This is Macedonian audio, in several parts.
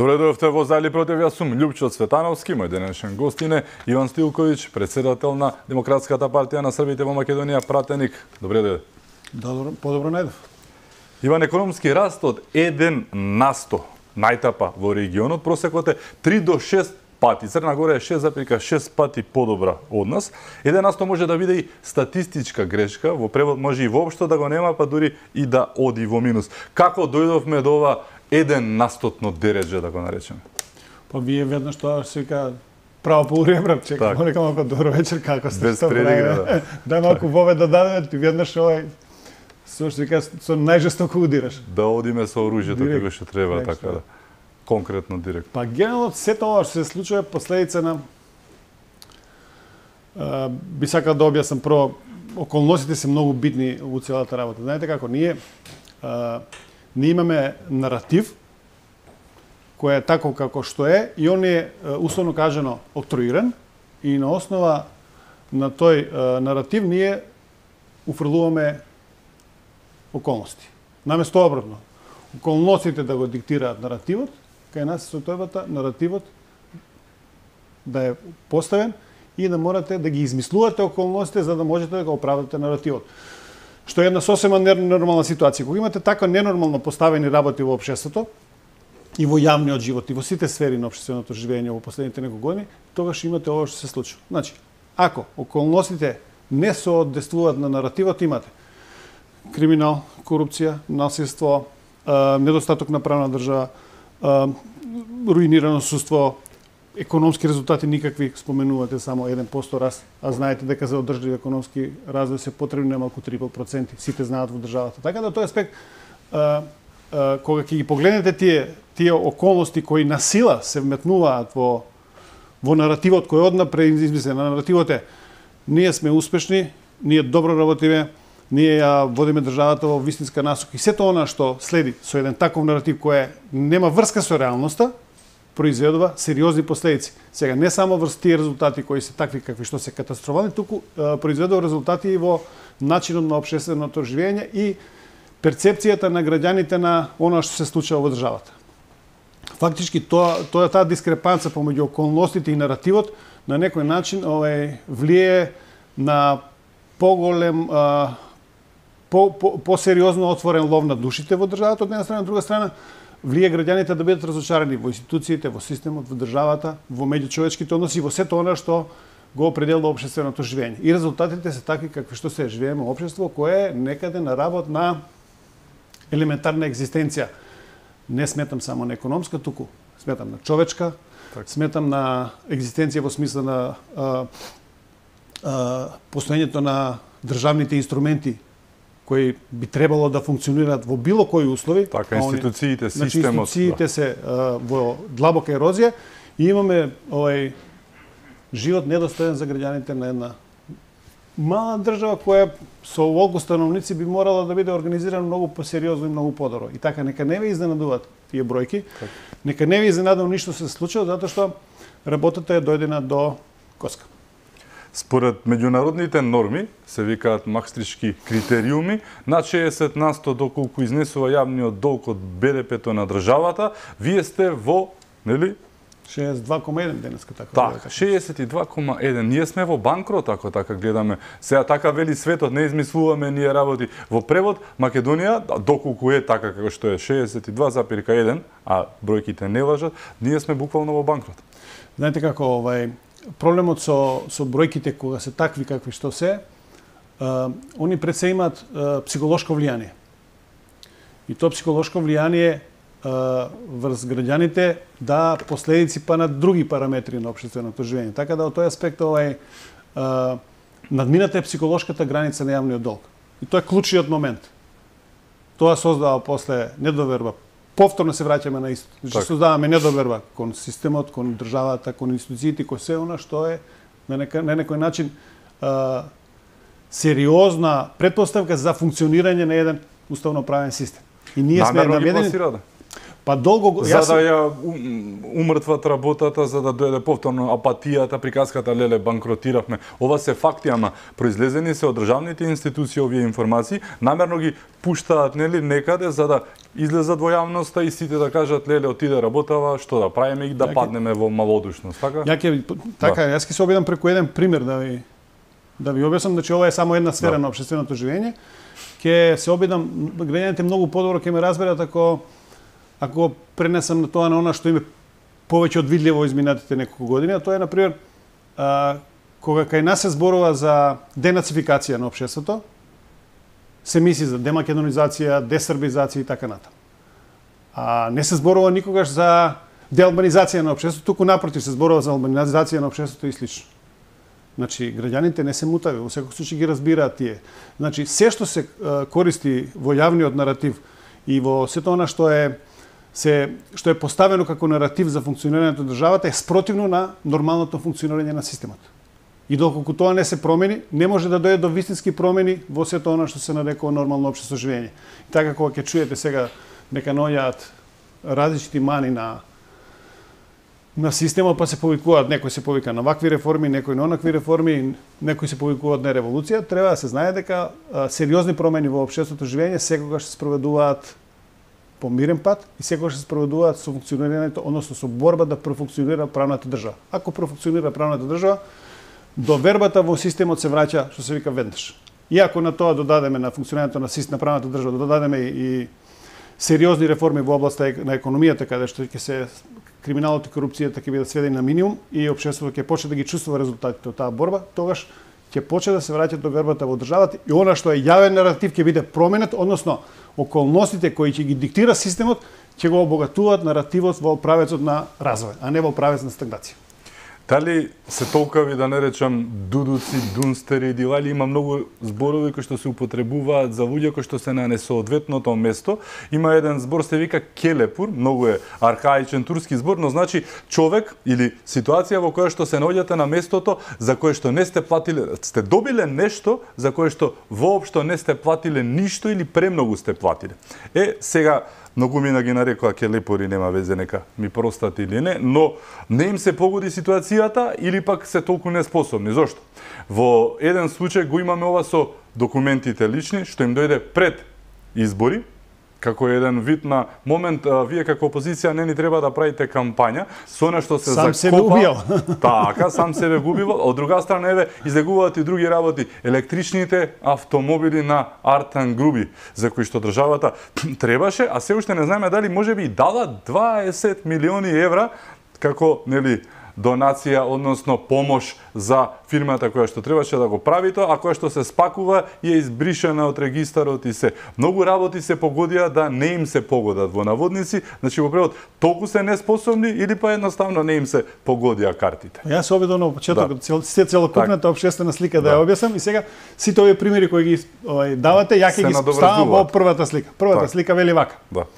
Добре дојдовте во За или против, јас сум Љупчо Цветановски, мој денешен гостин е Иван Стилковиќ, председател на Демократската партија на Србите во Македонија, пратеник. Добре дојде. Подобро најдов. Иван, економски раст од 1%, најтапа во регионот, просекот е 3 до 6 пати. Црна Гора е 6,6 пати подобра од нас. 1% може да биде и статистичка грешка, во превод може и воопшто да го нема, па дури и да оди во минус. Како дојдовме до ова 1% дередже, да го наречеме? Па вие веднаш тоа се вика право по уребрав, чека, молека малку добро вечер, како сте? Без предигра, да. Малку вове да дадеме, ти веднаш овај со што вика со најжестоко удираш. Да одиме со оружјето како што треба, така да. Конкретно директно. Па генерално сето ова што се случува е последица на би сакал да објаснам прво, околностите се многу битни во целата работа. Знаете како, ние имаме наратив кој е тако како што е и он е условно кажано октруиран и на основа на тој наратив ние уфрлуваме околности. Наместо обратно, околностите да го диктираат наративот, кај нас со тојбата наративот да е поставен и да морате да ги измислувате околностите за да можете да го оправдате наративот. Што е една сосема ненормална ситуација. Кога имате така ненормално поставени работи во општеството и во јавниот живот и во сите сфери на општественото живење во последните неколку години, тогаш имате ова што се случува. Значи, ако околностите не соодействуваат на наративот, имате криминал, корупција, насилство, недостаток на правна држава, руинирано судство, економски резултати никакви, споменувате само 1% раст, а знаете дека за одржлив економски развој се потребни немалку 3%, сите знаат во државата. Така да тој аспект, кога ќе ги погледнете тие околности кои на сила се вметнуваат во наративот кој однапред измислен, на наративот е ние сме успешни, ние добро работиме, ние ја водиме државата во вистинска насока и сето она што следи со еден таков наратив кој нема врска со реалноста, произведува сериозни последици. Сега, не само врз тие резултати кои се такви какви што се катастрофални, туку произведува резултати и во начинот на општественото живење и перцепцијата на граѓаните на она што се случува во државата. Фактички, таа дискрепанца помеѓу околностите и наративот на некој начин влие на поголем по-сериозно отворен лов на душите во државата, од една страна, од друга страна, влие граѓаните да бидат разочарани во институциите, во системот, во државата, во меѓучовечките односи, во сето она што го определува општественото живење. И резултатите се такви какви што се живееме општество кое е некаде на работ на елементарна екзистенција. Не сметам само на економска, туку сметам на човечка, сметам на екзистенција во смисла на постоењето на државните инструменти кои би требало да функционираат во било кои услови. Така, институциите, системот. Значи, институциите се во длабока ерозија и имаме живот недостоен за граѓаните на една мала држава која со оволку становници би морала да биде организирана многу посериозно и многу подобро. И така, нека не ве изненадуваат тие бројки, нека не ве изненадува ништо се случува, затоа што работата е дојдена до коска. Според меѓународните норми, се викаат Махстришки критериуми, на 60% доколку изнесува јавниот долг од БДП-то на државата, вие сте во, нели? 62,1 денеска така. Така, 62,1. Ние сме во банкрот, ако така гледаме. Сега така вели светот, не измислуваме ние работи. Во превод, Македонија, доколку е така како што е 62,1, а бројките не лажат, ние сме буквално во банкрот. Знаете како, проблемот со бројките кога се такви какви што се, они пред се имаат психолошко влијание. И тоа психолошко влијание врз граѓаните да последици па на други параметри на општественото живење. Така да од тој аспект надмината е психолошката граница на јавниот долг. И тоа е клучниот момент. Тоа создава после недоверба. Повторно се враќаме на исто. Значи создаваме недоверба кон системот, кон државата, кон институциите, кон се она што е на некој начин сериозна претпоставка за функционирање на еден уставно правен систем. И ние сме наведени. Па долго за да ја умртват работата, за да дојде повторно апатијата, приказката леле банкротиравме. Ова се факти, ама произлезени се од државните институции овие информации, намерно ги пуштаат нели некаде за да излезат во јавноста и сите да кажат леле отиде работава, што да правиме и да паднеме во малодушност, така? Јас ќе се обидам преку еден пример да ви објаснам, значи ова е само една сфера на општественото живење. Ќе се обидам, граѓаните многу подобро ќе ме разберат ако пренесам на тоа на она што им е повеќе од видливо изминатите неколку години, а тоа е на пример кога кај нас се зборува за денацификација на општеството, се мисли за демакедонизација, десрбизација и така натаму. А не се зборува никогаш за деалбанизација на општеството, туку напротив се зборува за албанизација на општеството и слично. Значи, граѓаните не се мутави, во секој случај ги разбираат тие. Значи, се што се користи во јавниот наратив и во сето она што е поставено како наратив за функционирањето на државата е спротивно на нормалното функционирање на системот. И доколку тоа не се промени, не може да дојде до вистински промени во сето она што се нарекува нормално општество живење. И така кога ќе чуете сега дека наоѓаат различити мани на системот, па се повикуваат, некој се повика на вакви реформи, некој на онакви реформи, некои се повикуваат на револуција, треба да се знае дека сериозни промени во општеството живење секогаш се спроведуваат по мирен пат и секогаш се спроведуваат со функционирањето, односно со борба да профункционира правната држава. Ако профункционира правната држава, довербата во системот се враќа, што се вика, веднаш. И ако на тоа додадеме на функционирањето на правната држава, додадеме и сериозни реформи во областа на економијата, каде што ќе се криминалот и корупцијата ќе бидат сведени на минимум и општеството ќе почне да ги чувствува резултатите од таа борба, тогаш ќе почне да се враќа довербата во државата и она што е јавен наратив ќе биде променет, односно околностите кои ќе ги диктира системот ќе го обогатуваат наративот во правецот на развој, а не во правец на стагнација. Дали се толкави, да не речам, дудуци, дунстери, дивали, има многу зборови кои што се употребуваат за луѓе кои што се на несоодветното место. Има еден збор се вика келепур, многу е архаичен турски збор, но значи човек или ситуација во која што се наоѓате на местото за кое што не сте платиле, сте добиле нешто за кое што воопшто не сте платиле ништо или премногу сте платиле. Сега многу мина ги нарекоа келепори, нема везе нека ми простат или не, но не им се погоди ситуацијата или пак се толку неспособни. Зошто? Во еден случај го имаме ова со документите лични, што им дојде пред избори, како еден вид на момент, вие како опозиција не ни треба да правите кампања, со она што се закопа. Сам себе убијал. Така, сам себе губивал. Од друга страна, излегуваат и други работи. Електричните автомобили на Артан Груби, за кои што државата требаше, а се уште не знаеме дали можеби и дала 20 милиони евра како, донација, односно помош за фирмата која што требаше да го прави тоа, а која што се спакува и е избришена од регистарот и се. Многу работи се погодија да не им се погодат во наводници, значи во превод толку се неспособни или па едноставно не им се погодија картите. Јас се обидов на почетокот, целокупната општествена слика да ја објаснам и сега сите овие примери кои ги давате, ја ќе ги ставам во првата слика. Првата слика вели вака.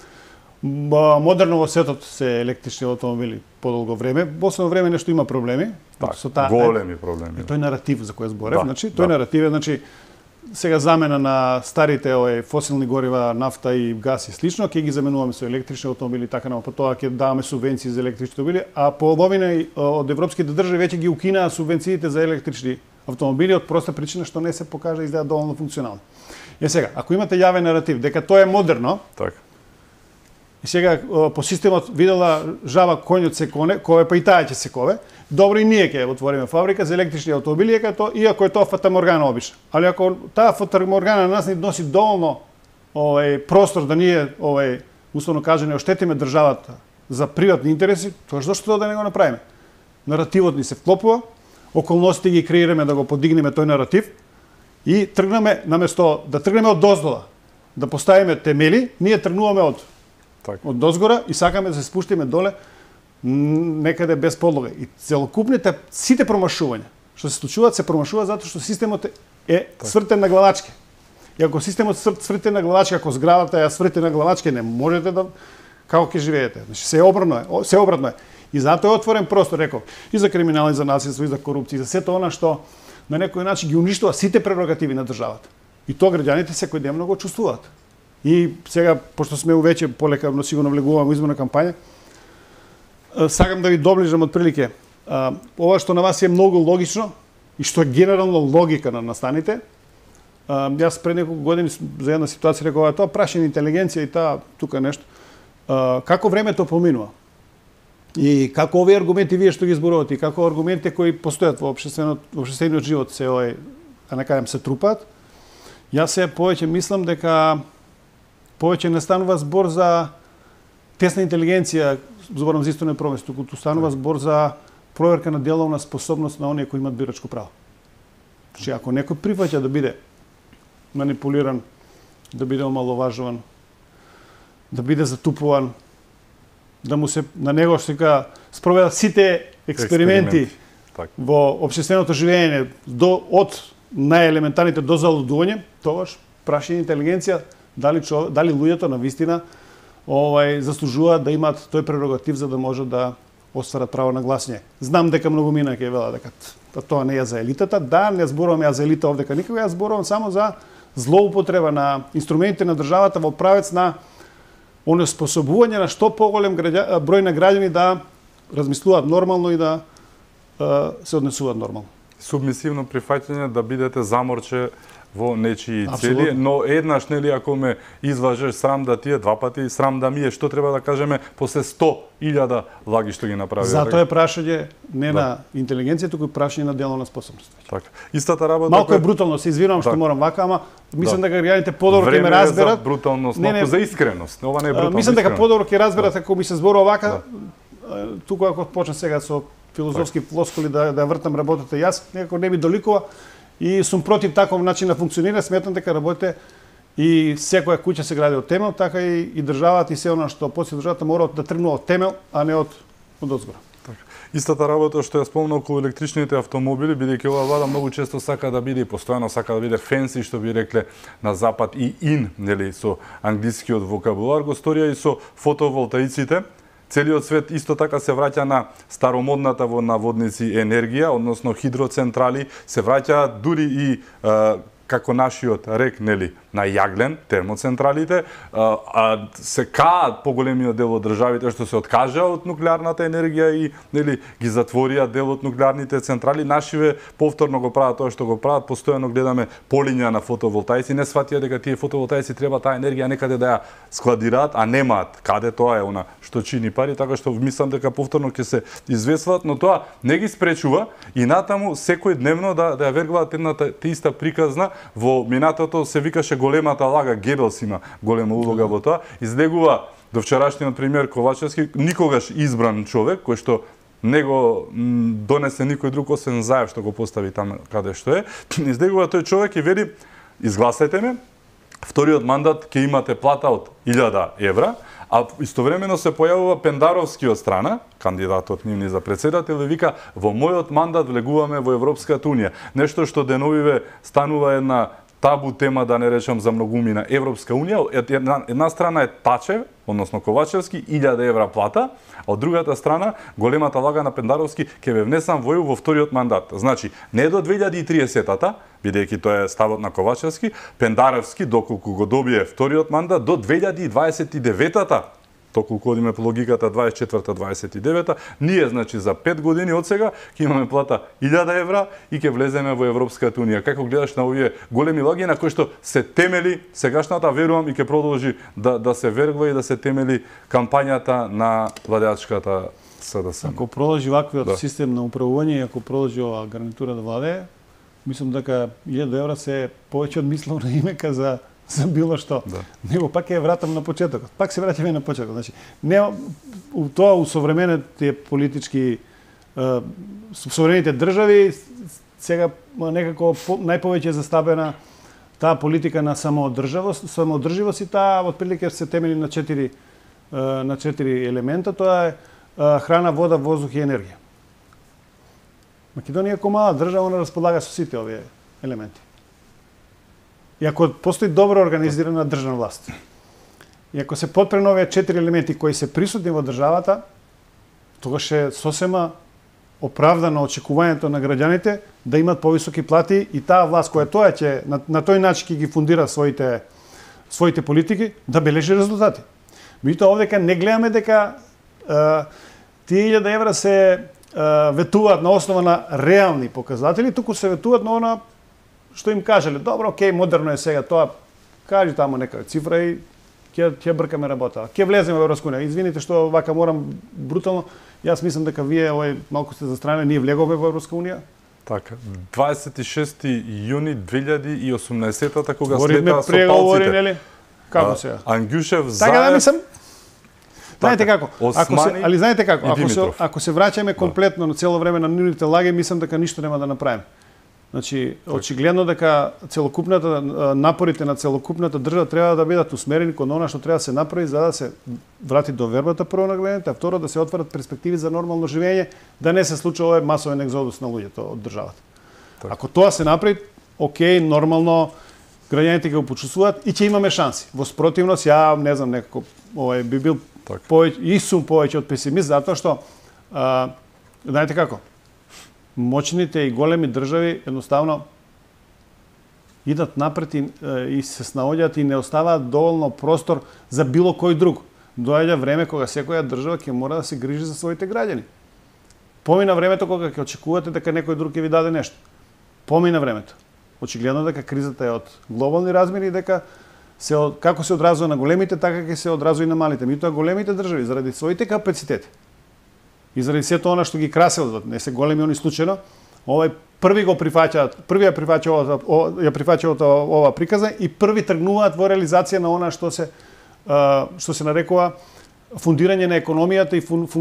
Модерно во светот се електрични автомобили подолго време. Во последно време нешто има проблеми. Со таа големи проблеми. Тој наратив за кој зборев, значи тој наратив е сега замена на старите фосилни горива, нафта и газ и слично, ќе ги заменуваме со електрични автомобили, така на тоа ќе даваме субвенции за електрични автомобили, а половина од европските држави веќе ги укинаа субвенциите за електрични автомобили од проста причина што не се покажа изгледа доволно функционално. Сега, ако имате јавен наратив дека тоа е модерно, и сега по системот видела жаба коњот се кове, па и таа ќе се кове. Добро, и ние ќе отвориме фабрика за електрични автомобили, иако е тоа фатаморгана обично. Али ако таа фатаморгана на нас ни носи доволно простор да ние условно кажано оштетиме државата за приватни интереси, тоа зошто да не го направиме? Наративот ни се вклопува, околностите ги креираме да го подигнеме тој наратив и тргнеме наместо да тргнеме од доздола, да поставиме темели, ние тргнуваме од дозгора и сакаме да се спуштиме доле некаде без подлога. И целокупните сите промашувања што се случуваат се промашуваат затоа што системот е свртен на главачки. И ако системот свртен на главачки, ако зградата ја свртена на главачки, не можете да како ќе живеете. Значи се обратно е. И затоа е отворен простор, реков, и за криминал, и за насилство, и за корупција, и за сето она што на некој начин ги уништува сите прерогативи на државата. И тоа граѓаните секојдневно го чувствуваат. И сега, пошто сме увеќе полека, но сигурно влегуваме во изборна кампања, сакам да ви доближам од прилике. Ова што на вас е многу логично и што е генерално логика на настаните, Јас пред неколку години за една ситуација реков, тоа прашање интелигенција и таа тука нешто. Како времето поминува? И како овие аргументи вие што ги зборувате и како аргументите кои постојат во општествениот живот се да не кажам се трупаат. Јас се повеќе мислам дека повеќе не станува збор за тесна интелигенција, зборам за исто непромес, туку станува збор за проверка на деловна способност на оние кои имат бирачко право. Значи, ако некој прифаќа да биде манипулиран, да биде омаловажуван, да биде затупуван, да му се на него што дека спроведат сите експерименти во општественото живење од најелементарните до залудување, тогаш прашање интелигенција дали луѓето на вистина заслужуваат да имаат тој прерогатив за да може да остварат право на гласање. Знам дека многумина ќе велат дека тоа не е за елитата. Да, не зборувам ја за елита овдека никога, ја зборувам само за злоупотреба на инструментите на државата во правец на онеспособување на што поголем број на граѓани да размислуваат нормално и да се однесуваат нормално. Субмисивно прифаќање да бидете заморче во нечии цели, но еднаш нели ако ме изважеш срам да тие, два пати срам да ми е, што треба да кажеме после 100.000 лаги што ги направи. Затоа е прашање не на интелигенција, туку прашање на деловна способност. Така. Истата работа. Малку е брутално, се извинувам што морам вака, ама мислам дека граѓаните подобро ќе ме разберат. Време за бруталност, малку за искреност. Ова не е брутално. Мислам дека подобро ќе разберат ако ми се зборува вака. Туку ако почнам сега со филозофски флоскули да вртам работата јас, некако не ми доликува. И сум против таков начин на функционирање, сметам дека работите и секоја куќа се гради од темел, така и државата и се она што после државата мора да тргнува од темел, а не од одзгора. Така. Истата работа што ја спомнав околу електричните автомобили, бидејќи ова влада многу често сака да биде и постојано сака да биде фенси, што би рекле на запад и нели со англискиот вокабулар, го сторија и со фотоволтаиците. Целиот свет исто така се враќа на старомодната во наводници енергија, односно хидроцентрали, се враќа дури и како нашиот рек, нели, на јаглен, термоцентралите, се каат поголемиот дел од државите што се откажаа од нуклеарната енергија и нели ги затворија дел од нуклеарните централи. Нашиве повторно го прават тоа што го прават, постојано гледаме полиња на фотоволтаици, не сватија дека тие фотоволтаици треба таа енергија некаде да ја складираат, а немаат каде, тоа е она што чини пари, така што мислам дека повторно ќе се извесваат, но тоа не ги спречува и натаму секој дневно да ја вергуваат едната иста приказна. Во минатото се викаше големата лага, Гебелс има голема улога во тоа. Излегува до вчерашниот премиер Ковачевски, никогаш избран човек, кој што не го донесе никој друг освен Заев што го постави таму каде што е. Излегува тој човек и вели: изгласајте ме, вториот мандат ќе имате плата од 1000 евра, а истовремено се појавува Пендаровски од страна, кандидатот нивни за председател, и вика: во мојот мандат влегуваме во Европската унија. Нешто што деновиве станува една табу тема, да не речам, за многумина. Европска унија, една страна е Тачев, односно Ковачевски, 1000 евра плата, а од другата страна големата лага на Пендаровски ќе ве внесам во ЕУ во вториот мандат. Значи, не до 2030-та, бидејќи тоа е ставот на Ковачевски, Пендаровски доколку го добие вториот мандат до 2029-та, доколку одиме по логиката 24-29, ние, значи, за 5 години од сега ќе имаме плата 1000 евра и ќе влеземе во Европската унија. Како гледаш на овие големи лаги на кои што се темели сегашната, верувам, и ќе продолжи да се вергува и да се темели кампањата на владеачката СДСМ. Ако продолжи ваквиот систем на управување и ако продолжи ова гарнитура да владее, мислам дека 1000 евра се повеќе од мисловна имека за било што. Него пак ја вратам на почетокот. Пак се враќаме на почетокот. Значи, не тоа у современите политички современите држави сега некако најповеќе застапена таа политика на самоодрживост и таа отприлика се темели на 4 елемента. Тоа е храна, вода, воздух и енергија. Македонија како мала држава не располага со сите овие елементи. И ако постои добро организирана државна власт, и ако се потпрени овие 4 елементи кои се присутни во државата, тогаш е сосема оправдано очекувањето на граѓаните да имат повисоки плати и таа власт која тоа ќе на тој начин ќе ги фундира своите политики да бележи резултати. Меѓутоа овдека не гледаме дека тие 1000 евра се ветуваат на основа на реални показатели, туку се ветуваат на она што им кажале, добро, окей, модерно е сега тоа, кажи таму нека цифра и ќе бркаме работа. Ќе влеземе во Европска унија. Извините што вака морам брутално. Јас мислам дека вие малку сте застране, ние влеговме во Европска унија. Така, 26 јуни 2018 кога говориме слетаа со преговори, палците. нели? Како сега? Ангјушев Така да Заев, мислам. Знаете како? Османи Знаете како? и Димитров. Ако се враќаме комплетно на цело време на нивните лаги, мислам дека ништо нема да направиме. Значи, очигледно дека целокупната напорите на целокупната држава треба да бидат усмерени кон она што треба да се направи за да се врати до вербата прво на граѓаните, а второ да се отворат перспективи за нормално живење, да не се случува овој масовен екзодус на луѓето од државата. Так. Ако тоа се направи, окей, нормално граѓаните ќе го почувствуваат и ќе имаме шанси. Во спротивност, ја не знам, некако би бил повеќе и сум повеќе од песимист затоа што знаете како? Моćните и големи држави едноставно идат напред и се снаоѓаат и не оставаат доволно простор за било кој друг. Доаѓа време кога секоја држава ќе мора да се грижи за своите граѓани. Помина времето кога ќе очекувате дека некој друг ќе ви даде нешто. Помина времето. Очигледно дека кризата е од глобални размери и дека како се одразува на големите, така ќе се одразува и на малите. Меѓутоа големите држави заради своите капацитети и заради сето она што ги красел, не се големи они случајно, првија прифаќаат ова приказна и први тргнуваат во реализација на она што се нарекува фундирање на економијата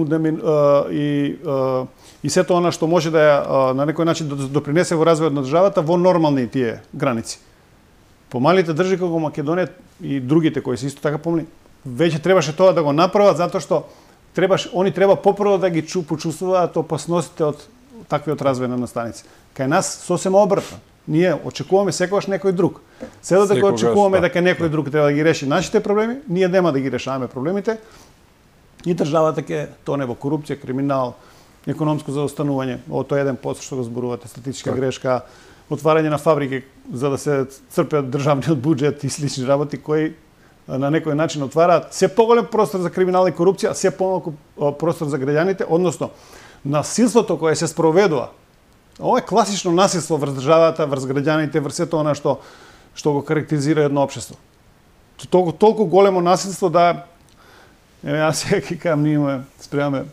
и сето она што може да ја на некој начин допринесе во развојот на државата во нормални тие граници. Помалите држави како Македонија и другите кои се исто така помни, веќе требаше тоа да го направат затоа што они треба попрво да ги почувствуваат опасностите од таквиот развој на настаници. Кај нас сосема обратно. Ние очекуваме секогаш некој друг. Седо дека очекуваме дека некој друг треба да ги реши нашите проблеми, ние нема да ги решаваме проблемите и државата ќе тоне во корупција, криминал, економско заостанување. Тоа е 1% што го зборувате, статистичка грешка, отварање на фабрики за да се црпят државниот буџет и слични работи кои на некој начин отвараат се поголем простор за криминал и корупција, се помалку простор за граѓаните, односно насилството кое се спроведува. Ова е класично насилство врз државата, врз граѓаните, врз сето она што го карактеризира едно општество. Толку големо насилство да јас сега ќе кажам, ние спремаме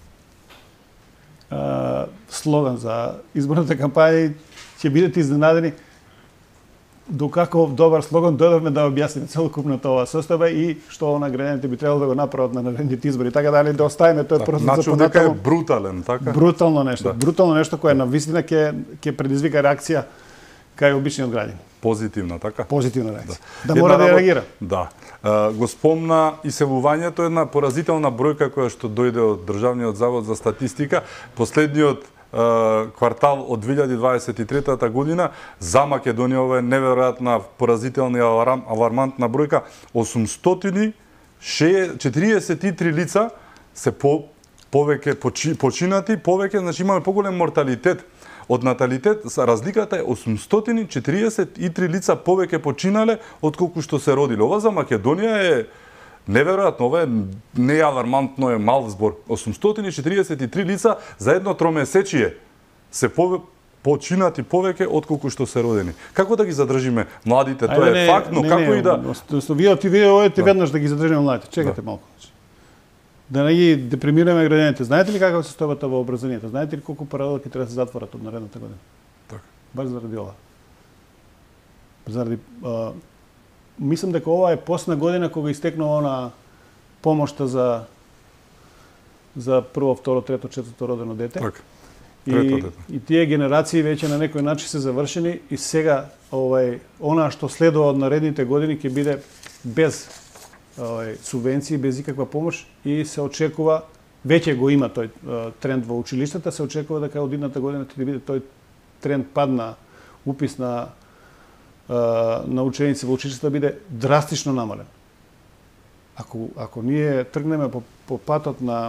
слоган за изборната кампања и ќе бидете изненадени до каков добар слоган дојдовме да објасниме целокупната оваа состојба и што на граѓаните би требало да го направат на наредните избори. Така да оставиме тоа просто за понатаму. Дека е брутален, така? Брутално нешто. Да. Брутално нешто кое навистина ќе предизвика реакција кај обичниот граѓанин. Позитивна, така? Позитивна реакција. Да мора да реагира. Да. Го спомна иселувањето, една поразителна бројка која што дојде од Државниот завод за статистика. Последниот квартал од 2023 година за Македонија, ова е неверојатна, поразителна и алармантна бројка, 843 лица се повеќе починати, повеќе, значи имаме поголем морталитет. Од наталитет, разликата е 843 лица повеќе починале отколку што се родиле. Ова за Македонија е неверојатно, ова е не алармантно, е мал збор. 843 лица за едно тромесечие се починати повеќе отколку што се родени. Како да ги задржиме младите? Тоа е факт, но како и да... Вие одите веднаш да ги задржиме младите. Чекате малку. Да не ги депримираме граѓаните. Знаете ли каква е состојбата во образованието? Знаете ли колку паралелки треба да се затворат од наредната година? Така. Баш заради ова. Мислам дека ова е посна година кога истекнува она помошта за прво, второ, трето, четврто родено дете. Так. И тие генерации веќе на некој начин се завршени и сега она што следува од наредните години ќе биде без субвенции, без никаква помош и се очекува, веќе го има тој тренд во училиштата, се очекува дека од идната година ќе биде тој тренд пад на упис на ученици во училиштата биде драстично намален. Ако ние тргнеме по патот на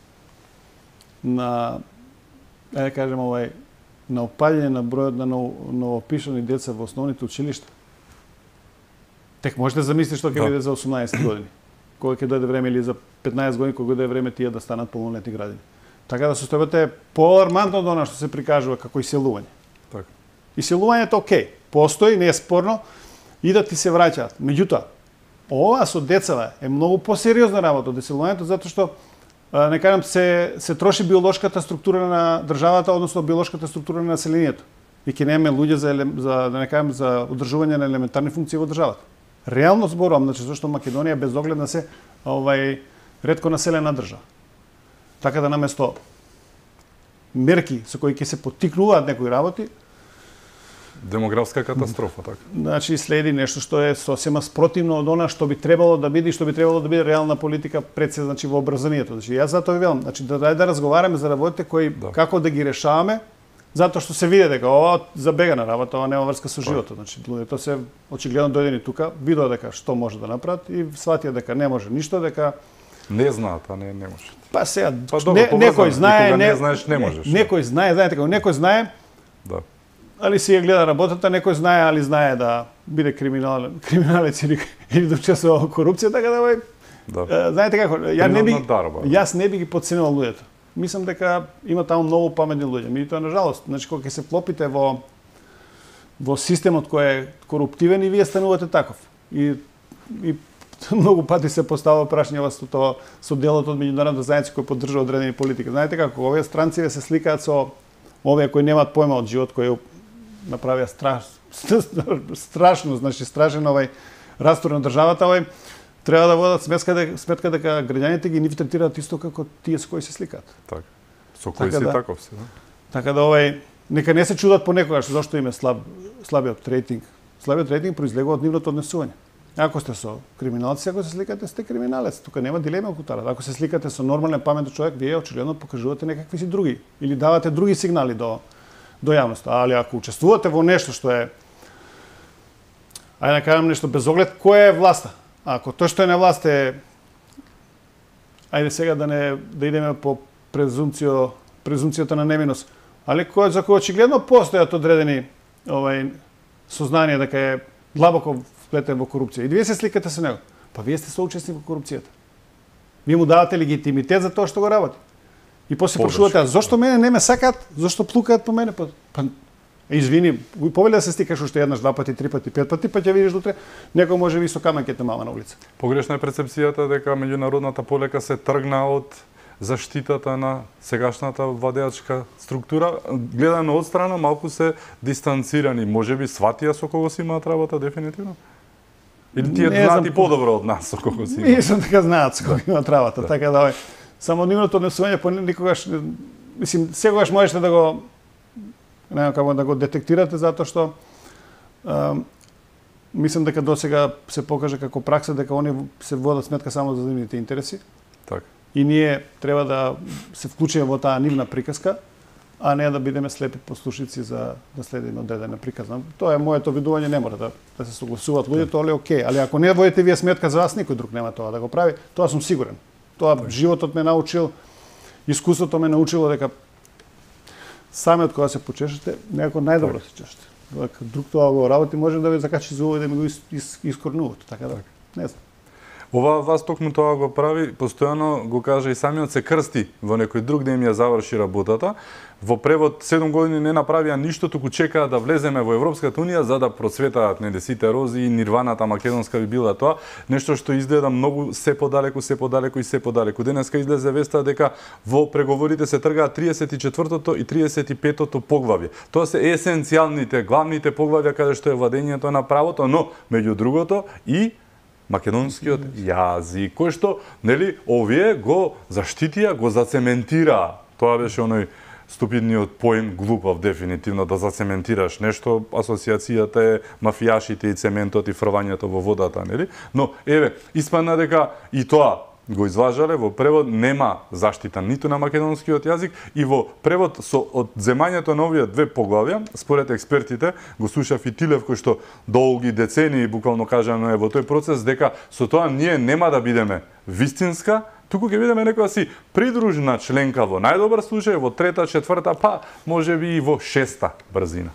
да кажем на опаѓање на бројот на новопишани деца во основните училишта, тек можете да замислите што ќе биде за 18 години. Кога ќе дојде време или за 15 години кога дојде време тие да станат полнолетни граѓани. Така да состојбата е поалармантно од она што се прикажува како иселување. Така. Исилувањето окей, постои, не е спорно и да ти се враќаат. Меѓутоа, ова со децава е многу посериозна работа од исилувањето затоа што не кажам се троши биолошката структура на државата, односно биолошката структура на населението. И ќе немаме луѓе за да не кажам за одржување на елементарни функции во државата. Реално зборувам, значи зашто Македонија безогледна се ретко населена држава. Така да наместо мерки со кои ќе се поттикнуваат некои работи, демографска катастрофа, така. Значи следи нешто што е сосема спротивно од она што би требало да биде и што би требало да биде реална политика пред се, значи во образованието. Значи јас затоа велам, значи да разговараме за работите кои како да ги решаваме, затоа што се види дека ова забегана работа, ова нема врска со животот. Значи луѓето се очигледно дојдени тука, видоа дека што може да направат и сватија дека не може ништо, дека не знаат, а не може. Па сега некој знае, не знаеш, не можеш. Некој знае, знаете како некој знае. Да. Али си ја гледа работата, некој знае, али знае да биде криминалец или да учествува во корупција, така да знаете како, јас не би ги потценувал луѓето. Мислам дека има таму многу паметни луѓе. Меѓутоа, на жалост, значи кога ќе се вклопите во системот кој е коруптивен и вие станувате таков. И многу пати се поставува прашање со делот од меѓународната заедница кој поддржува одредени политики. Знаете како, овие странци се сликаат со овие кои немаат појма од живот, кои направија страшно, значи страшен растур на државата, треба да водат сметка дека граѓаните ги нив третираат исто како тие со кои се сликаат. Така. Со кои си таков си, да? Така да нека не се чудат понекогаш зашто им е слабиот рейтинг. Слабиот рейтинг произлегува од нивното однесување. Ако сте со криминалци, ако се сликате, сте криминалец. Тука нема дилема околу тоа. Ако се сликате со нормален паметен човек, вие очигледно покажувате некакви си други или давате други сигнали до јавноста. Али ако учествувате во нешто што е, ајде да кажам нешто без оглед, која е власта? Ако тоа што е на власт е, ајде сега да идеме по презумцијата на невиност, али за кој очигледно постојат одредени сознание дека е длабоко вплетен во корупција. И вие се сликате со него. Па вие сте соучесник во корупцијата. Вие му давате легитимитет за тоа што го работи. И после прашувате, зошто мене не ме сакаат, зошто плукаат по мене? Па извини, повеле да се стикаш уште еднаш, 2 пати, 3 пати, 5 пати, па ќе видиш утре некој може би со камен ќе те мама на улица. Погрешна е перцепцијата дека меѓународната полека се тргна од заштитата на сегашната владеачка структура. Гледано од страна, малку се дистанцирани. Можеби сватија со кого си имаат работа дефинитивно? Или тие знаат и подобро од нас со кого си имаат? Мислам дека знаат со кого имаат работа, така да само нивното однесување никогаш, мислим, секогаш можете да го да го детектирате затоа што мислам дека досега се покажа како пракса дека они се водат сметка само за нивните интереси. Така. И ние треба да се вклучиме во таа нивна приказка, а не да бидеме слепи послушници за да следиме одредена приказна. Тоа е моето видување, не мора да се согласуваат луѓето, али окей. Али ако не водите вие сметка за вас, никој друг нема тоа да го прави, тоа сум сигурен. Тоа животот ме научил, искуството ме научило дека самиот кога се почешете, некако најдобро се чешете. Дека друг тоа го работи, може да ви закачи зубови да ми го искорнувате, така да. Не знам. Ова вас токму тоа го прави, постојано го кажа и самиот се крсти во некој друг да им ја заврши работата. Во превод 7 години не направија ништо, туку чекаа да влеземе во Европската унија за да процветаат недесите рози и нирваната македонска би била тоа. Нешто што изгледа многу се подалеку и се подалеку. Денеска излезе веста дека во преговорите се тргаат 34-тото и 35-тото поглавје. Тоа се есенцијалните, главните поглавја каде што е владењето на правото, но меѓу другото и македонскиот јазик, кој што, нели, овие го заштитија, го зацементираа. Тоа беше оној ступидниот поим, глупав дефинитивно да зацементираш нешто, асоциацијата е мафијашите и цементот и фрвањето во водата, нели? Но еве, испадна дека и тоа го излажале, во превод нема заштита ниту на македонскиот јазик и во превод со одземањето на овие две поглавја, според експертите, го слушав и Тилев кој што долги децении буквално кажано е во тој процес дека со тоа ние нема да бидеме вистинска, туку ќе бидеме некоја си придружна членка во најдобар случај, во 3-та, 4-та, па можеби и во 6-та брзина.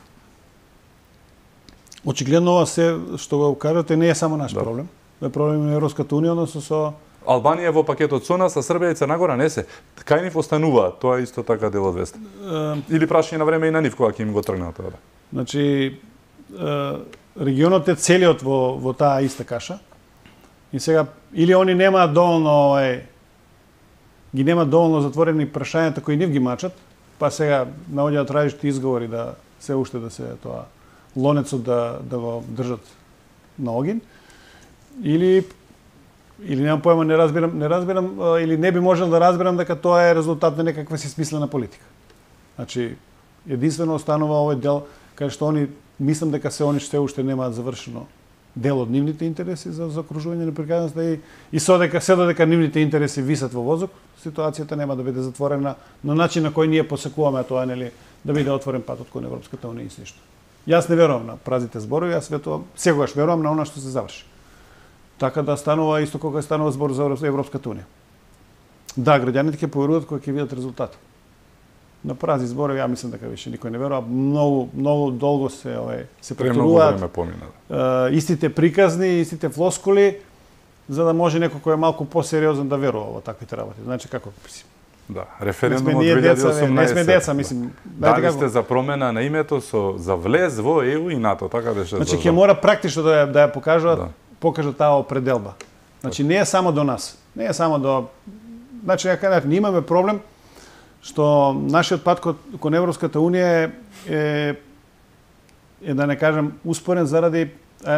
Очигледно ова се што го кажате не е само наш проблем. Е проблем на Европската унија, односно со Албанија во пакетот со нас, а Србија и Црна Гора не се. Кај нив остануваат, тоа е исто така дел од веста. Или прашање на време и на нив кога ќе им го тргнат тоа. Значи, регионот е целиот во таа иста каша. И сега, или они немаат доволно, ги немаат доволно затворени прашањата кои нив ги мачат, па сега наоѓаат различни изговори да се уште да се тоа лонецот да го држат на огин, или немам појма, не разбирам, или не би можел да разберам дека тоа е резултат на некаква си смислена политика. Значи, единствено останува овој дел кај што они, мислам дека они се уште немаат завршено дел од нивните интереси за окружување на непрекаданост и се додека нивните интереси висат во воздух, ситуацијата нема да биде затворена на начин на кој ние посекуваме тоа, нели, да биде отворен патот кон Европската унија и слично. Јас не верувам на празните зборови, јас секогаш верувам на она што се заврши. Така да станува исто кога станува збор за Европската унија. Да, граѓаните ќе поверуваат кога ќе видат резултат. На празни зборови, ја мислам дека више никој не верува, многу долго се повторуваат истите приказни, истите флоскули, за да може некој кој е малку посериозен да верува во таквите работи. Значи како да, референдумот 2018. Не сме деца, мислим. Дали сте за промена на името за влез во ЕУ и НАТО, така беше. Значи ќе мора практично да ја покажат таа определба. Значи не е само до нас. Не е само до значи ние имаме проблем што нашиот пат кон Европската унија е да не кажам успорен заради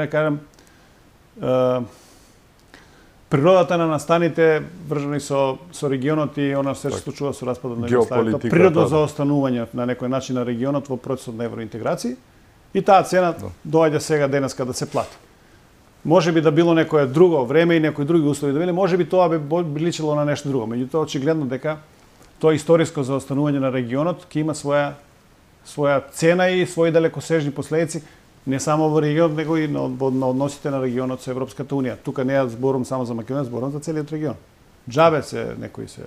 природата на настаните врзани со регионот и она се случува со распадот на Југославија. Природно заостанување на некој начин на регионот во процесот на евроинтеграција и таа цена доаѓа сега денеска да се плати. Може би да било некое друго време и некои други услови да биле, може би тоа би личило на нешто друго. Меѓутоа очигледно дека тоа историско заостанување на регионот ќе има своја цена и своји далекосежни последици не само во регионот, него и на односите на регионот со Европската унија. Тука не ја зборувам само за Македонија, зборувам за целиот регион. Џабе некои се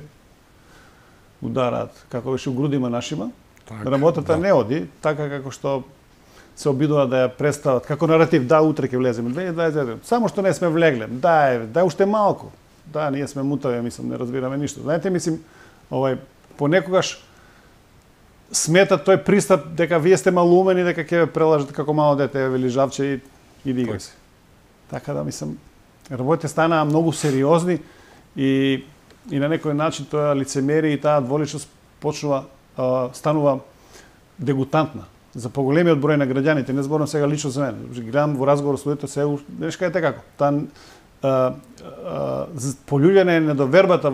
удараат како беше у грудима нашима. Работата не оди така како што се обидува да ја представат како наратив, да, утре ќе влеземе 2029. Само што не сме влегле. Да уште малку. Да, ние сме мутави, мислам, не разбираме ништо. Знаете, мислим, понекогаш смета тој пристап дека вие сте малоумени, дека ќе ве прелажат како мало дете, вели жавче и дига се. Така да, мислам, работите станаа многу сериозни и на некој начин тоа лицемерие и таа дволичност станува дегутантна за поголемиот број на граѓаните. Не зборам сега лично за мене. Гледам во разговор со луѓето се знаеш кај како. Полюѓање недовербата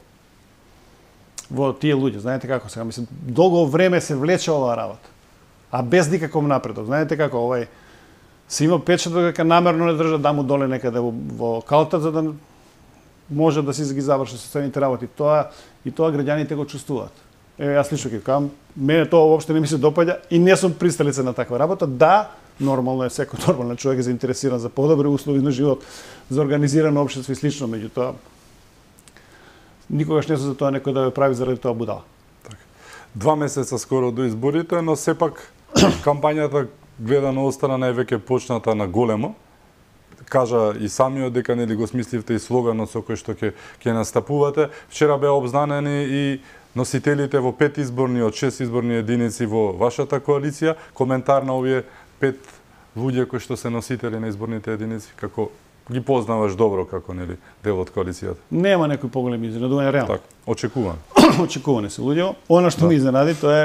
во тие луѓе. Знаете како сега, мислам, долго време се влече оваа работа, а без никаков напредок. Знаете како, се има печат дека намерно не држат да му доле некаде во калтат, за да може да си ги заврши соседните работи. Тоа граѓаните го чувствуваат. Јас лично ќе кажам, мене тоа воопште не ми се допаѓа и не сум присталица на таква работа. Да, нормално е, секој нормален човек е заинтересиран за подобри услови на живот, за организирано општество и слично, меѓутоа никогаш не сум за тоа некој да ве прави заради тоа будала. 2 месеца скоро до изборите, но сепак кампањата гледано остана највеќе почната на големо. Кажа и самиот дека нели го смисливте и слоганот со кој што ќе настапувате. Вчера беа обзнанени и носителите во 5 изборни од 6 изборни единици во вашата коалиција. Коментар на овие 5 луѓе кои што се носители на изборните единици, како ги познаваш добро како нели дел од коалицијата? Нема некои поголеми изненадувања реално. Така, очекувано. Очекувани се луѓе. Она што ми изненади тоа е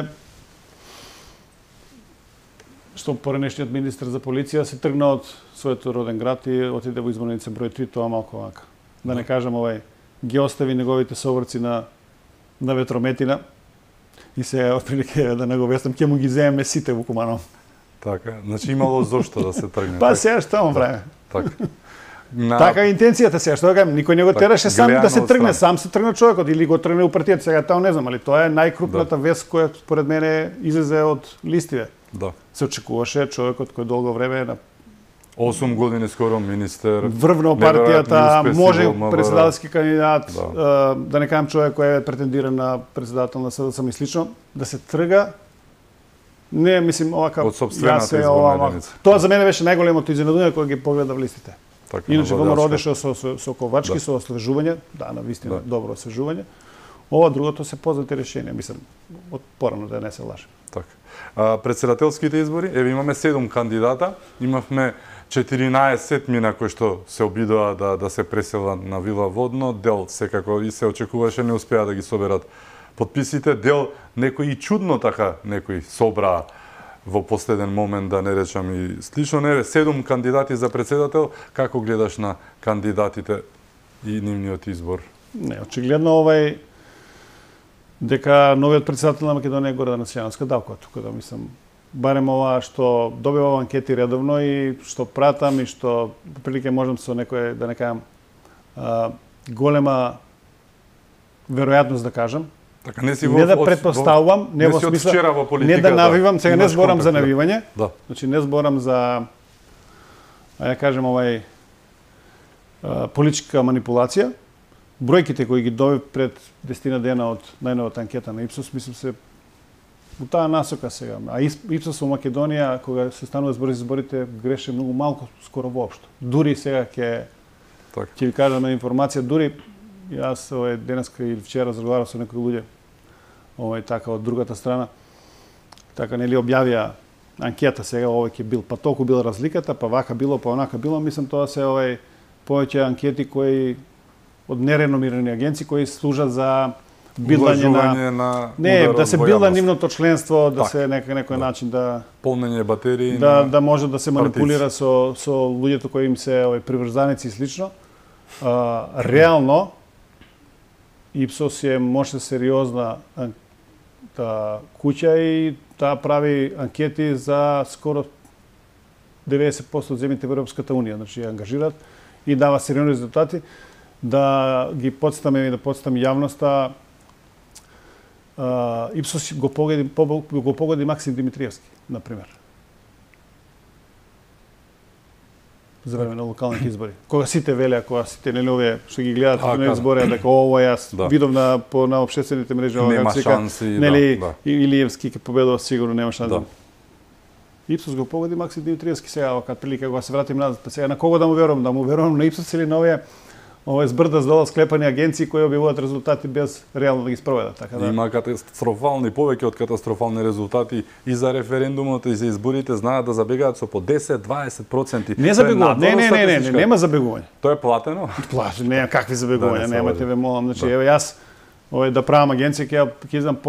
што поранешниот министер за полиција се тргна од својот роден град и отиде во изборница број 3, тоа малку вака. Да не кажам ги остави неговите соборци на ветрометина и се отприлike да не го вестам, ќе му ги земеме сите во Куманово. Така, значи имало зошто да се тргне. Па сега што му правиме? Така. Така е интенцијата сега, што да кажам, никој не го тераше сам да се тргне, сам се тргна човекот или го тргне у партијата, сега тоа не знам, али тоа е најкрупната вест која според мене излезе од листиве. Да. Се очекуваше човекот кој долго време на 8 години скоро министер, врвно партијата, може председателски кандидат, да не кажам човек кој е претендиран на председател на СДСМ и слично, да се трга. Не, мислим, овака од сопствената изборна единица. Тоа за мене беше најголемото изненадување кога ги погледав листите. Така, иначе ВМРО одеше со ковачки, со освежување, да, навистина добро освежување. Ова другото се познати решенија, мислам, од порано да не се лаже. Така. Председателските избори, еве имаме 7 кандидата, имавме 14 мина кои што се обидоа да се преселат на Вила Водно, дел секако и се очекуваше не успеа да ги соберат подписите, дел некои чудно така некои собраа во последен момент, да не речам и слично. Не, 7 кандидати за председател, како гледаш на кандидатите и нивниот избор? Не, очигледно дека новиот председател на Македонија е Гордан Јовановска давка, тука да мислам, барем ова што добивам анкети редовно и што пратам и што прилike можам со некој, да не кажам, голема веројатност да кажам. Така, не да предпоставувам, не во смисла, не да навивам, сега не зборам за навивање, да. Значи не зборам за, ја кажем, политичка манипулација. Бројките кои ги добив пред 10 дена од најновата анкета на Ипсос, мислам се у таа насока сега. А Ипсос во Македонија, кога се станува збори за изборите, греше многу малку, скоро воопшто. Дури сега ќе ви кажам информација, дури јас денеска или вчера разговарав со некои луѓе така од другата страна, така нели објавија анкета сега, ќе бил, па толку била разликата, па вака било, па онака било, мислам тоа се повеќе анкети кои од нереномирани агенции кои служат за билдање на не, да се билда нивното членство, да се некој начин да полнење батерии, да може да се манипулира со луѓето кои им се приврзаници и слично. Реално Ипсос е може сериозна куќа и таа прави анкети за скоро 90% од земјите во Европската унија, значи ја ангажираат и дава сериозни резултати. Да ги подстаме и да подстаме јавноста, Ипсос го погоди Максим Димитриевски, например. За време на локалните избори. Кога сите велеа, кога сите овие што ги гледаат на избори, дека ово јас видов на општествените мрежи, нема шанси, нели Илиевски ќе победува сигурно, нема шанси. Ипсос го погоди Максим Димитриевски сега, кога прилика кога се вратим назад, сега на кого да му верувам? Да му верувам на Ипсос или на овие збрда здола склепани агенции кои објавуваат резултати без реално да ги спроведат, така да. Има катастрофални, повеќе од катастрофални резултати и за референдумот и за изборите, знаат да забегаат со по 10-20%. Не забегуваат, не, нема забегување. Тоа е платено? Платено, нема какви забегувања, немате ве молам, значи еве јас да правам агенција ќе изведам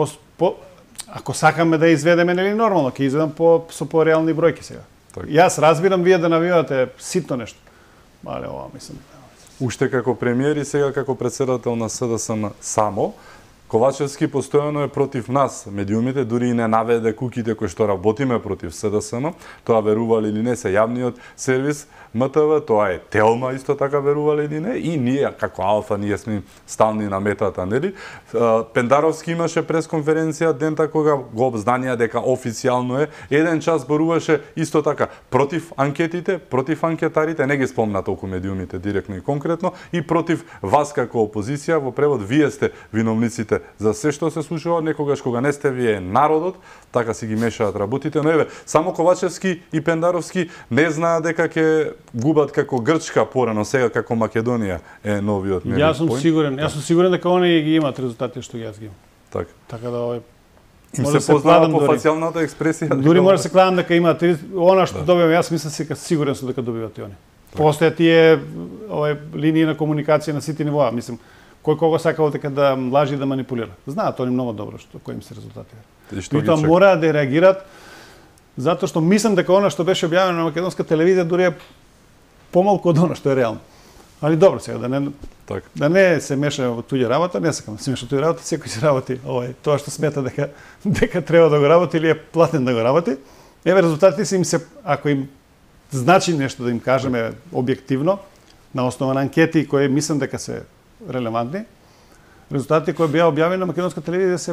ако сакаме да изведеме нели нормално, ќе изведам со реални бројки сега. Јас разбирам вие да навивате ситно нешто. Але ова мислам уште како премиер и сега како председател на СДСМ само, Ковачевски постојано е против нас, медиумите, дури и не наведе куќите кои што работиме против СДСМ, тоа верували или не се јавниот сервис МТВ, тоа е Телма исто така верували или не, и ние како Алфа ние сме стални на метата, нели? Пендаровски имаше пресконференција дента кога го обзнанија дека официјално е, еден час зборуваше исто така против анкетите, против анкетарите, не ги спомна толку медиумите директно и конкретно, и против вас како опозиција, во превод вие сте виновниците за се што се случува, некогаш кога не сте вие народот, така си ги мешаат работите, но еве, само Ковачевски и Пендаровски не знаат дека ќе губат како Грчка порано, сега како Македонија е новиот мерит. Јас сум сигурен дека они ги имаат резултатите што јас ги имам. Така да им се познава по фацијалната експресија. Дури може да се кладам дека имаат она што добивам јас, мислам дека сигурен сум дека добиват и они. Постојат тие линии на комуникација на сите нивоа, мислам. Кој кого сакал дека да лажи и да манипулира. Знаат они многу добро кои им се резултати. И тоа мора да реагираат затоа што мислам дека она што беше објавено на македонска телевизија дури е помалку од она што е реално. Али добро сега да не се меша во туѓа работа, не сакам да се меша во туѓа работа, секој си работи тоа што смета дека треба да го работи или е платен да го работи. Еве резултатите им се, ако им значи нешто да им кажеме објективно на основа на анкети кои мислам дека се релевантни. Резултатите кои беа објавени на македонска телевизија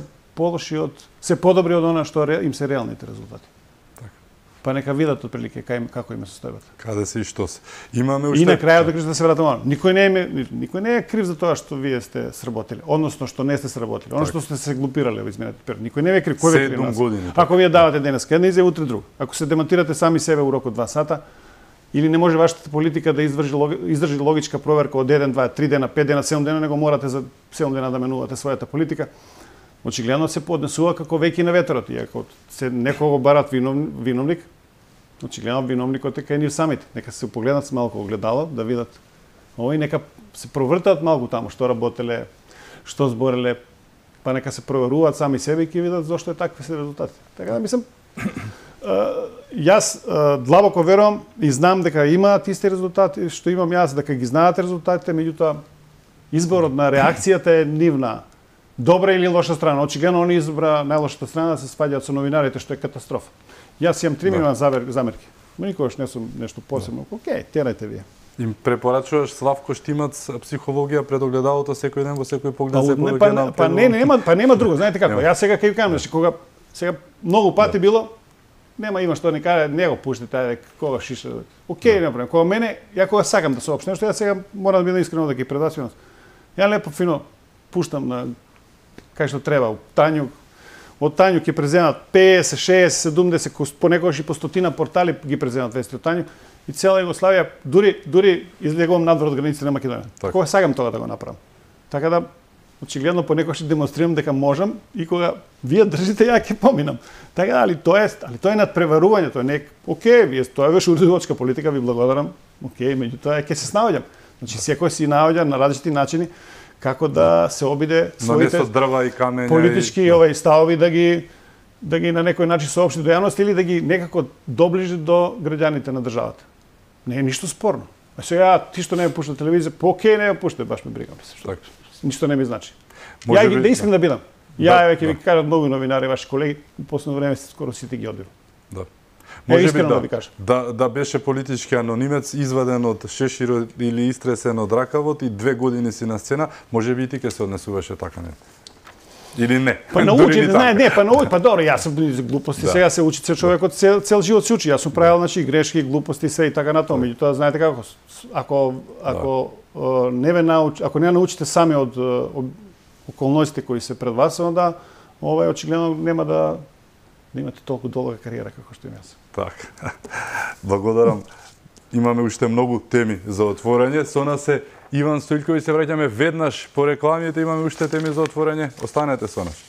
се подобри од она што им се реалните резултати. Па нека видат отприлike како им се состојбата. Каде се и што се. Имаме уште и на крајот да се вратам. Никој не е крив за тоа што вие сте сработили, односно што не сте сработили, оно што сте се глупирале во изминатите период. Никој не е крив, кој е крив? Години. Ако вие давате денеска една изјава, утре друг. Ако се демонтирате сами себе у рок од 2 сата, или не може вашата политика да издржи логичка проверка од 1, 2, 3 дена, 5 дена, 7 дена, него морате за 7 дена да менувате својата политика. Очигледно се поднесува како веки на ветерот, и ако се некого барат виновник, очигледно виновникот е кај нив самите. Нека се погледнат с малку огледало, да видат овој, нека се провртат малку таму што работеле, што збореле, па нека се проверуваат сами себе и ќе видат зошто е такви се резултати. Така да мислам, јас длабоко верувам и знам дека имаат исти резултати што имам јас, дека ги знаат резултатите, меѓутоа изборот на реакцијата е нивна. Добра или лоша страна. Очигледно они избра најлошата страна да се спаѓаат со новинарите, што е катастрофа. Јас имам 3 милиона замерки. Но никогаш не сум нешто посебно. Океј, терајте вие. Им препорачуваш Славко Штимац психологија пред огледалото секој ден во секој поглед секој нема друго. Знаете како? Јас сега кај кажам, кога сега многу пати било, нема има што не каже, не го пушти тај кога шише. Океј, нема проблем. Кога мене, ја кога сакам да соопштам нешто, ја сега морам да бидам искрено да ги предасвам. Ја лепо фино пуштам на кај што треба, од Тању ќе преземат 50, 60, 70, понекогаш и по стотина портали ги преземат вести од Тању и цела Југославија, дури излегувам надвор од границите на Македонија. Кога сакам тоа да го направам. Така да, очигледно понекогаш демонстрирам дека можам и кога вие држите, ја ќе поминам. Така али тоа е надпреварување, тоа не океј, вие тоа е уредувачка политика, ви благодарам. Океј, меѓутоа ќе се снаоѓам. Значи секој си наоѓа на различити начини како да се обиде своите дрва и камења политички и ставови да ги на некој начин соопшти до јавност или да ги некако доближи до граѓаните на државата. Не е ништо спорно. А сега ти што не ме пушта телевизија, океј, не ме пушта, баш ме брига, мислам. Ништо не ми значи. Ја да искрен да бидам. Ја веќе ви кажат многу новинари, ваши колеги, во последно време скоро сите ги одбирам. Да. Може би да беше политички анонимец изваден од шешир или истресен од ракавот и 2 години си на сцена, може би ти ќе се однесуваше така, не? Или не? Па научи, па добро, јас сум глупости, сега се учи човекот цел живот се учи. Јас сум правил грешки, глупости, се и така натаму. Меѓутоа знаете како, ако не научите сами од околностите кои се пред вас, онда очигледно нема да имате толку долга кариера како што имам јас. Така. Благодарам. Имаме уште многу теми за отворање. Со нас е Иван Стојлковиќ, се враќаме веднаш по рекламите, имаме уште теми за отворање. Останете со нас.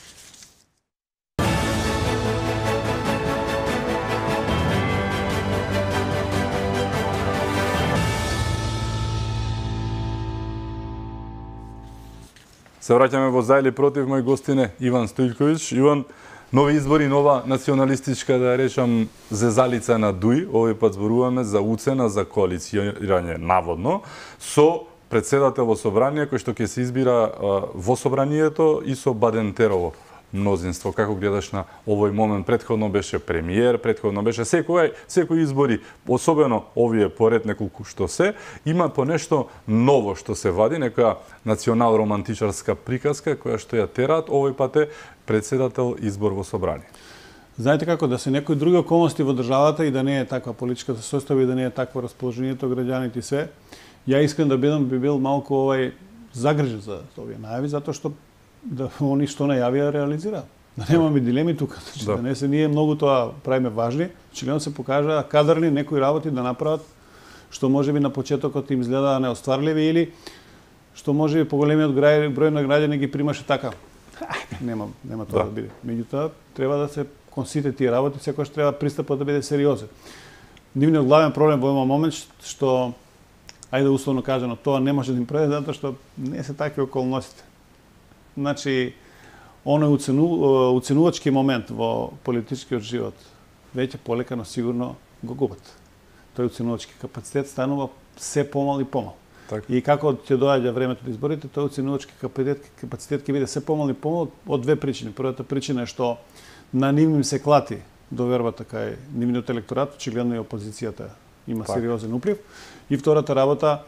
Се враќаме во За или против, мој гостин е Иван Стојлковиќ. Иван, нови избори, нова националистичка, да речам, зезалица на ДУИ. Овој пат зборуваме за уцена за коалицирање, наводно, со председател во собрание, кој што ќе се избира во собранието и со Бадентерово мнозинство. Како гледаш на овој момент? Претходно беше премиер, претходно беше секој избори, особено овие поред неколку што се, има по нешто ново што се вади, некоја национал-романтичарска приказка која што ја тераат, овој пат е председател избор во собрание. Знаете како, да се некои други околности во државата и да не е таква политичката состава и да не е такво расположението граѓаните и све, ја искрен да бидам би бил малку загрижен за овие најави, затоа што да они што најавија реализира. Да немаме дилеми тука, да не се ние многу тоа правиме важни, очигледно се покажа кадарни некои работи да направат што можеби на почетокот им изгледа неостварливи или што можеби поголемиот број на граѓани ги примаше така. Нема тоа да биде. Меѓутоа треба да се консите тие работи, секогаш треба пристапот да биде сериозен. Нивниот главен проблем во овој момент што ајде условно кажано, тоа не може да им преде затоа што не се такви околностите. Значи, оној уценувачки момент во политичкиот живот веќе полека, но сигурно го губат. Тој уценувачки капацитет станува се помал и помал. Так. И како ќе доаѓа времето да изборите, тој уценувачки капацитет ќе биде се помал и помал од две причини. Првата причина е што на нивним се клати довербата кај нивниот електорат, очигледно и опозицијата има сериозен уплив. И втората работа,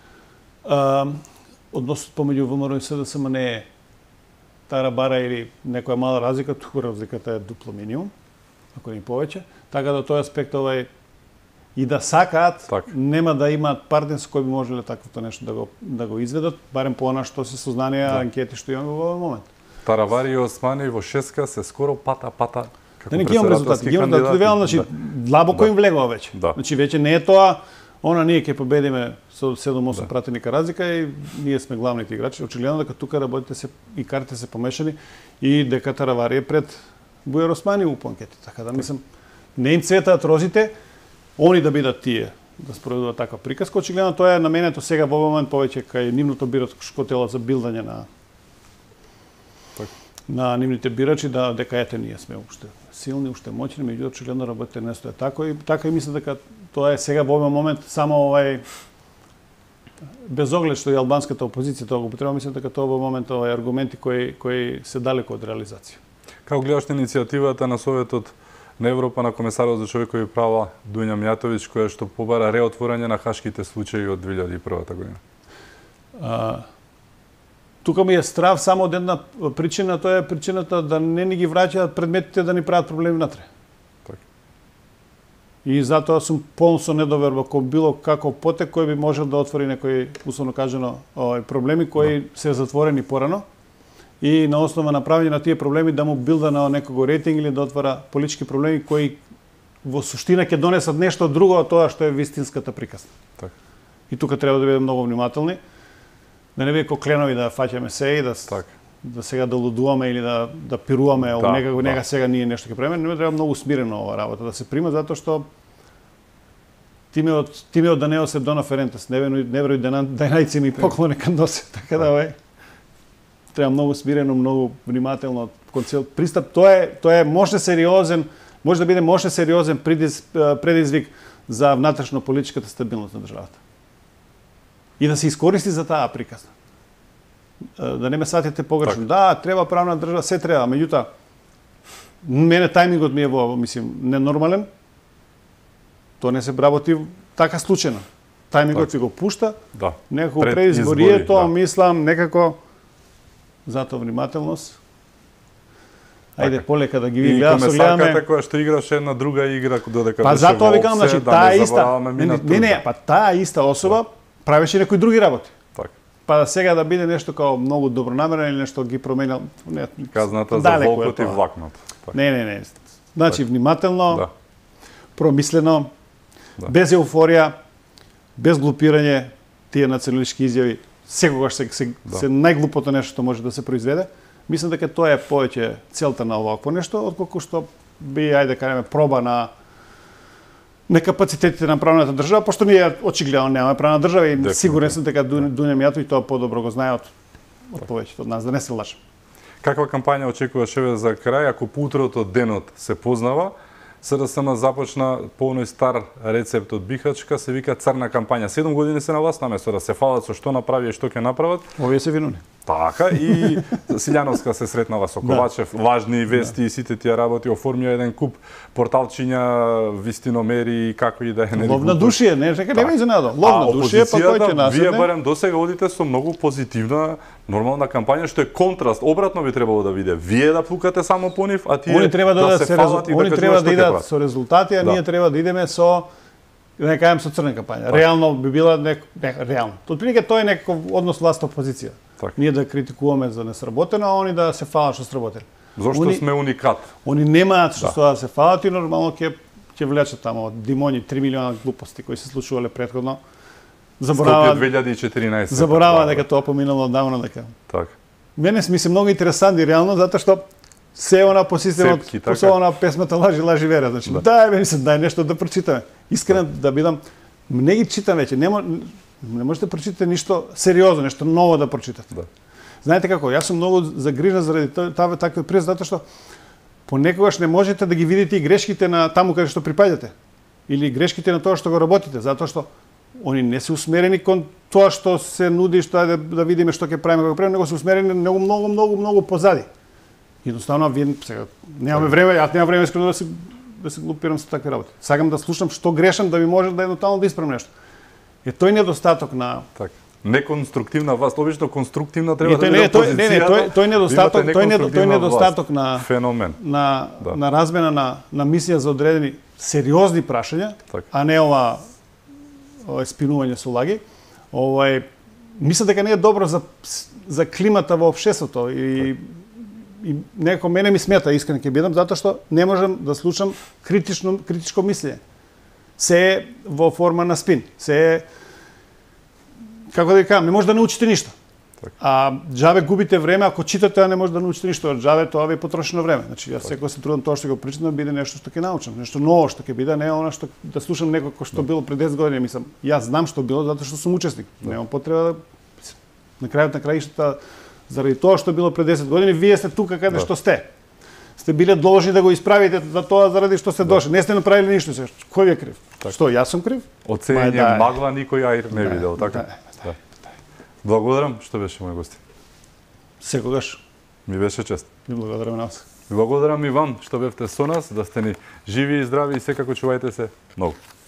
односот помеѓу ВМРО и СДСМ не е тара бара или некоја мала разлика, туку разликата е дупло минимум, ако не повеќе. Така да тој аспект и да сакаат, нема да имаат партнер со кој би можеле таквото нешто да го изведат, барем по она што се сознанија анкети што имаме во овој момент. Таравари и Османи во шеска се скоро пата како да не ги имам резултати, ги имам да велам, значи длабоко им влегува веќе. Значи веќе не е тоа ние ќе победиме со 7-8 пратеника разлика и ние сме главните играчи. Очигледно дека тука работите се и картите се помешани и дека Таравари е пред Бујар Османи у анкети. Така да мислам, не им цветаат розите, они да бидат тие да спроведуваат таква приказка. Очигледно тоа е наменето сега во момент повеќе кај нивното бирачко тело за билдање на нивните бирачи дека ете ние сме уште силни, уште моćни, меѓутоа очигледно работите не стои така и мислам дека тоа е сега во овој момент само без оглед што и албанската опозиција тоа го потреба, мислам дека тоа во момент аргументи кои се далеко од реализација. Како гледаш на иницијативата на Советот на Европа на комесарот за човекови права Дуња Мијатовиќ, која што побара реотворање на хашките случаи од 2001 година? Тука ми е страв само од една причина, тоа е причината да не ни ги враќаат предметите да ни прават проблеми натре. И затоа сум полн со недоверба кон било каков потек кој би можел да отвори некои, условно кажано, проблеми кои се затворени порано и на основа на правење на тие проблеми да му билда на некого рейтинг или да отвара политички проблеми кои во суштина ќе донесат нешто друго од тоа што е вистинската приказна. И тука треба да бидеме многу внимателни, да не биде кокленови да фаќаме се и да сега да лудуваме или да пируваме нека сега ние нешто ќе правиме, не треба многу смирено ова работа да се прима затоа што тимеот да не се дона ферентес, не веруј најци ми поклоне кон носе, така да треба многу смирено, многу внимателно кон цел пристап. Тоа е може сериозен, може да биде сериозен предизвик за внатрешно политичката стабилност на државата. И да се искористи за таа приказна. Да не ме сватите погрешно. Да, треба правна држава, се треба, меѓутоа мене тајмингот ми е ненормален. Тоа не се работи така случајно. Тајмингот ви го пушта. Некако пред избори тоа мислам некако затоа внимателност. Ајде полека да ги гледаме. И комесарката која што играше една друга игра додека беше затоа ви кажам, значи таа иста, таа иста особа правеше некои други работи. Па да сега да биде нешто као многу добронамерено или нешто ги променил, казната за волкот и влакното. Не. Значи внимателно, промислено, без еуфорија, без глупирање, тие националистички изјави секогаш се најглупото нешто што може да се произведе. Мислам дека тоа е повеќе целта на овакво нешто, отколку што би, ајде кажеме, проба на капацитетите на правната држава, пошто ние очигледно немаме правна држава и сигурен сум дека Дуња Мијатовиќ тоа подобро го знае од повеќето од нас, да не се лажам. Каква кампања очекуваш за крај, ако поутрото денот се познава? СДСМ започна полно и стар рецепт од Бихачка, се вика црна кампања. 7 години се на власт, наместо да се фалат со што направи и што ќе направат. Овие се виновни. Така, и Силјановска се сретнала со Ковачев, важни вести и сите тие работи, оформија еден куп порталчиња, вистиномери, како и да е. Ловна душија, нека не ме изненадо. Ловна душија, па кој ќе наседне? Вие барем досега одите со многу позитивна, нормална кампања, што е контраст. Обратно би требало да биде. Вие да пукате само по нив, а тие да се фалат и да кажуваат што ќе прават. Со резултати, а ние треба да идеме со да не кажем со црна кампања. Реално би била реално. Отприлike тоа е некаков однос власт-опозиција. Ние да критикуваме за несработено, а они да се фалат што сработени. Зошто сме уникат? Они немаат што да се фалат и нормално ќе влечат тамо димони 3 милиона глупости кои се случувале претходно. Забораваа 2014. Забораваа дека тоа поминало оддавна дека. Така. Мене се многу интересантни реално затоа што се она по системот, особено песмата Лажи вера, значи дај нешто да прочитаме. Искрен да бидам, не ги читам веќе, не можете да прочитате ништо сериозно, нешто ново да прочитате. Знаете како, јас сум многу загрижен заради такви приз, затоа што понекогаш не можете да ги видите и грешките на таму каде што припаѓате или грешките на тоа што го работите, затоа што они не се усмерени кон тоа што се нуди, што да видиме што ќе правиме, како правиме, него се усмерени многу позади. Едноставно, вие сега немаме време, јас немам време искрено да се глупирам со такви работи. Сакам да слушам што грешам да ми може да едноставно да исправам нешто. Е тој недостаток на неконструктивна власт, обично конструктивна треба да биде опозицијата. Тој недостаток на феномен на размена на мисија за одредени сериозни прашања, а не ова спинување со лаги. Мислам дека не е добро за климата во општеството и некако мене ми смета, искрено ќе бидам, затоа што не можам да слушам критичко мислење. Се е во форма на спин. Се е, како да ви кажам, не може да научите ништо. А џабе губите време, ако читате, а не може да научите ништо. Џабе тоа ви е потрошено време. Значи, јас секој се трудам тоа што го причинам да биде нешто што ќе научам, нешто ново што ќе биде, не она што да слушам некој кој што било пред 10 години, мислам, јас знам што било затоа што сум учесник. Немам потреба да на крајот на краиштата заради тоа што било пред 10 години, вие сте тука каде што сте. Сте биле должни да го исправите за тоа заради што сте дошли. Не сте направиле ништо се. Кој ви е крив? Што, јас сум крив? Оценје магла никој аир не видел, така? Благодарам што беше мој гост. Секогаш. Ми беше чест. Ви благодарам на вас. Благодарам и вам што бевте со нас, да сте ни живи и здрави и секако чувајте се многу.